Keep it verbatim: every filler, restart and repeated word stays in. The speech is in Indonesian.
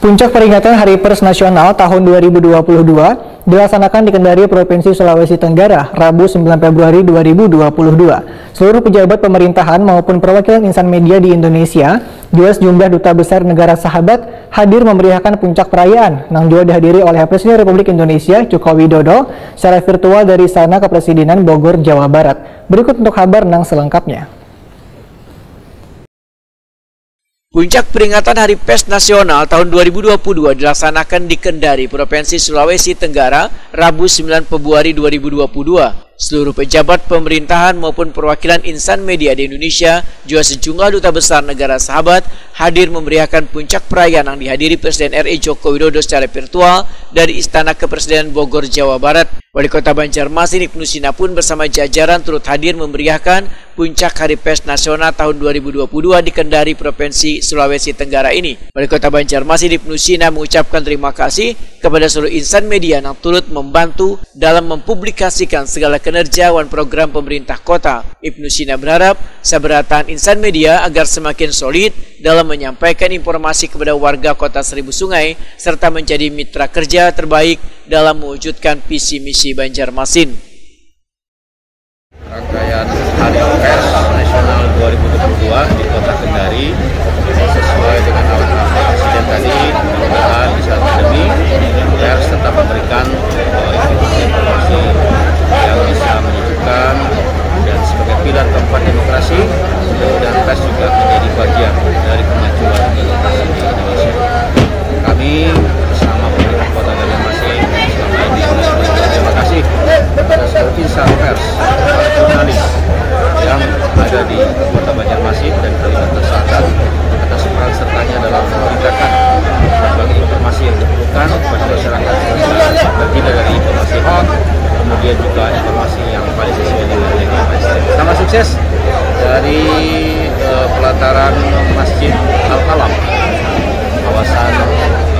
Puncak peringatan Hari Pers Nasional tahun dua ribu dua puluh dua dilaksanakan di Kendari, Provinsi Sulawesi Tenggara, Rabu sembilan Februari dua ribu dua puluh dua. Seluruh pejabat pemerintahan maupun perwakilan insan media di Indonesia, juga sejumlah duta besar negara sahabat hadir memeriahkan puncak perayaan yang juga dihadiri oleh Presiden Republik Indonesia Joko Widodo secara virtual dari Istana Kepresidenan Bogor, Jawa Barat. Berikut untuk kabar nang selengkapnya. Puncak peringatan Hari Pers Nasional tahun dua ribu dua puluh dua dilaksanakan di Kendari, Provinsi Sulawesi Tenggara, Rabu sembilan Februari dua ribu dua puluh dua. Seluruh pejabat pemerintahan maupun perwakilan insan media di Indonesia, juga sejumlah duta besar negara sahabat hadir memeriahkan puncak perayaan yang dihadiri Presiden R I Joko Widodo secara virtual dari Istana Kepresidenan Bogor, Jawa Barat. Wali Kota Banjarmasin Ibnu Sina pun bersama jajaran turut hadir memeriahkan puncak Hari Pers Nasional tahun dua ribu dua puluh dua di Kendari, Provinsi Sulawesi Tenggara ini. Wali Kota Banjarmasin Ibnu Sina mengucapkan terima kasih kepada seluruh insan media yang turut membantu dalam mempublikasikan segala kinerja dan program pemerintah kota. Ibnu Sina berharap saberatan insan media agar semakin solid dalam menyampaikan informasi kepada warga Kota Seribu Sungai serta menjadi mitra kerja terbaik dalam mewujudkan visi misi Banjarmasin. Rangkaian Hari Pers Nasional dua ribu dua puluh dua di Kota Kendari sesuai dengan arahan Pak Presiden tadi, mudah-mudahan bisa pandemi pers tetap memberikan informasi yang bisa menyejukkan dan sebagai pilar keempat demokrasi, dan pers juga menjadi bagian dari kemajuan demokrasi di Indonesia. Kami bersama pemerintah Kota Banjarmasin selama ini terima kasih kepada seluruh insan pers, para jurnalis yang ada di Kota Banjarmasin dan Kalimantan Selatan atas peran sertanya dalam memberitakan berbagai informasi yang diperlukan kepada masyarakat, bagian dari informasi hot, kemudian juga informasi yang paling sesuai dengan nilai Presiden. Sama sukses dari uh, pelataran Masjid Al-Kalam, kawasan